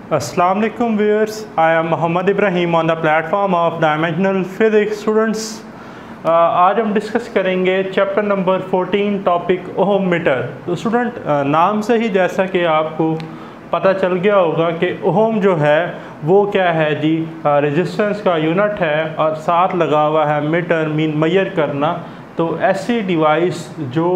अस्सलाम वालेकुम viewers, I am Mohammad Ibrahim on the platform of dimensional physics students. आज हम डिस्कस करेंगे chapter number 14 topic ohm meter. तो स्टूडेंट नाम से ही जैसा कि आपको पता चल गया होगा कि ओहम जो है वो क्या है जी, रेजिस्टेंस का यूनिट है और साथ लगा हुआ है मीटर मीन मेजर करना। तो ऐसी डिवाइस जो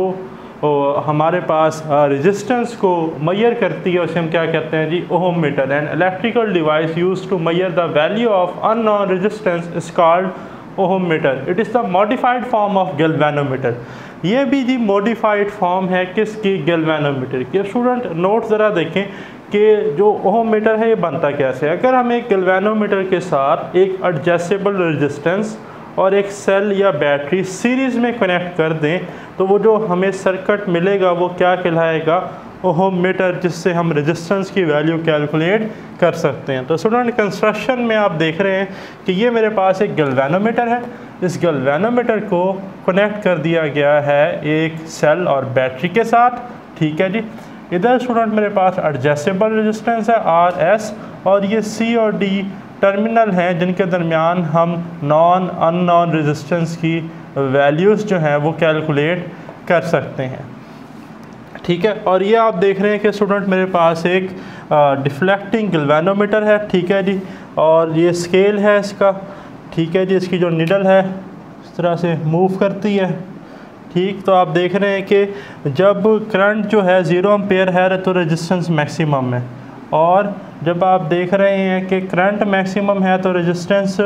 हमारे पास रेजिस्टेंस को मेजर करती है उसे हम क्या कहते हैं जी, ohm meter. And electrical device used to measure the value of unknown resistance is called ohm meter. It is the modified form of galvanometer. ये भी जी मॉडिफाइड फॉर्म है किसकी, गैल्वेनोमीटर की। स्टूडेंट नोट ज़रा देखें कि जो ओहम मीटर है ये बनता कैसे है। अगर हम एक गैल्वेनोमीटर के साथ एक एडजस्टेबल रेजिस्टेंस और एक सेल या बैटरी सीरीज़ में कनेक्ट कर दें तो वो जो हमें सर्किट मिलेगा वो क्या कहलाएगा, ओहम मीटर, जिससे हम रेजिस्टेंस की वैल्यू कैलकुलेट कर सकते हैं। तो स्टूडेंट कंस्ट्रक्शन में आप देख रहे हैं कि ये मेरे पास एक गैल्वेनोमीटर है। इस गैल्वेनोमीटर को कनेक्ट कर दिया गया है एक सेल और बैटरी के साथ, ठीक है जी। इधर स्टूडेंट मेरे पास एडजस्टेबल रेजिस्टेंस है RS और ये C और D टर्मिनल हैं जिनके दरमियान हम नॉन अननोन रेजिस्टेंस की वैल्यूज़ जो हैं वो कैलकुलेट कर सकते हैं, ठीक है। और ये आप देख रहे हैं कि स्टूडेंट मेरे पास एक डिफ्लेक्टिंग गैल्वेनोमीटर है, ठीक है जी। और ये स्केल है इसका, ठीक है जी। इसकी जो निडल है इस तरह से मूव करती है, ठीक। तो आप देख रहे हैं कि जब करंट जो है 0 एम्पेयर है तो रेजिस्टेंस मैक्सिमम है, और जब आप देख रहे हैं कि करंट मैक्सिमम है तो रेजिस्टेंस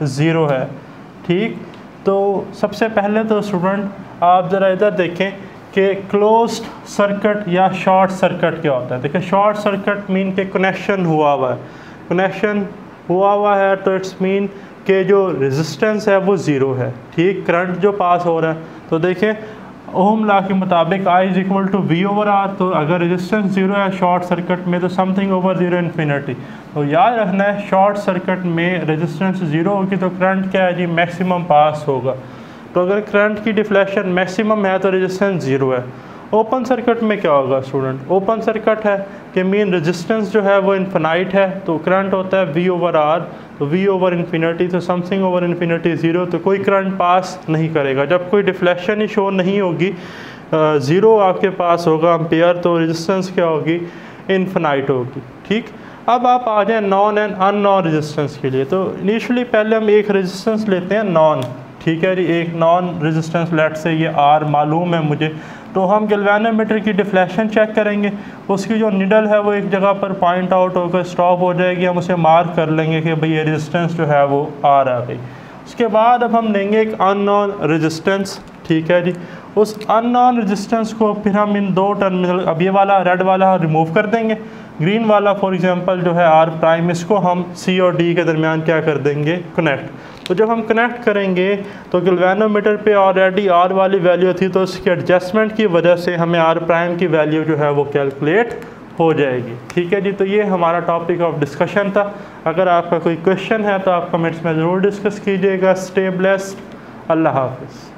0 है, ठीक। तो सबसे पहले तो स्टूडेंट आप ज़रा इधर देखें कि क्लोज्ड सर्किट या शॉर्ट सर्किट क्या होता है। देखिए शॉर्ट सर्किट मीन के कनेक्शन हुआ हुआ है, कनेक्शन हुआ हुआ है तो इट्स मीन कि जो रेजिस्टेंस है वो 0 है, ठीक। करंट जो पास हो रहा है तो देखें ओहम लॉ के मुताबिक I is equal to V over R। तो अगर रेजिस्टेंस 0 है शॉर्ट सर्किट में तो समथिंग ओवर 0 इन्फिनिटी। तो याद रखना है शॉर्ट सर्किट में रेजिस्टेंस 0 होगी तो करंट क्या है जी, मैक्सिमम पास होगा। तो अगर करंट की डिफ्लेक्शन मैक्सिमम है तो रेजिस्टेंस 0 है। ओपन सर्किट में क्या होगा स्टूडेंट, ओपन सर्किट है कि मीन रेजिस्टेंस जो है वो इन्फिनाइट है तो करंट होता है V ओवर R। तो V ओवर इन्फिनिटी तो समथिंग ओवर इन्फिनिटी 0, तो कोई करंट पास नहीं करेगा। जब कोई डिफ्लेक्शन ही शो नहीं होगी, 0 आपके पास होगा एम्पेयर, तो रेजिस्टेंस क्या होगी, इन्फिनाइट होगी, ठीक। अब आप आ जाए नॉन एंड अननोन रेजिस्टेंस के लिए। तो इनिशियली पहले हम एक रेजिस्टेंस लेते हैं नॉन, ठीक है जी। एक नॉन रेजिस्टेंस लेट से ये R मालूम है मुझे, तो हम गैल्वेनोमीटर की डिफ्लेक्शन चेक करेंगे। उसकी जो निडल है वो एक जगह पर पॉइंट आउट होकर स्टॉप हो जाएगी, हम उसे मार्क कर लेंगे कि भाई ये रेजिस्टेंस जो है वो R आ गई। उसके बाद अब हम लेंगे एक अननोन रेजिस्टेंस, ठीक है जी। उस अननोन रेजिस्टेंस को फिर हम इन दो टर्मिनल, अब ये वाला रेड वाला रिमूव कर देंगे, ग्रीन वाला फॉर एग्जांपल जो है R', इसको हम C और D के दरमियान क्या कर देंगे, कनेक्ट। तो जब हम कनेक्ट करेंगे तो गैल्वेनोमीटर पे ऑलरेडी R वाली वैल्यू थी तो उसके एडजस्टमेंट की वजह से हमें R' की वैल्यू जो है वो कैलकुलेट हो जाएगी, ठीक है जी। तो ये हमारा टॉपिक ऑफ डिस्कशन था। अगर आपका कोई क्वेश्चन है तो आप कमेंट्स में ज़रूर डिस्कस कीजिएगा। स्टे ब्लेस्ड, अल्लाह हाफ़िज़।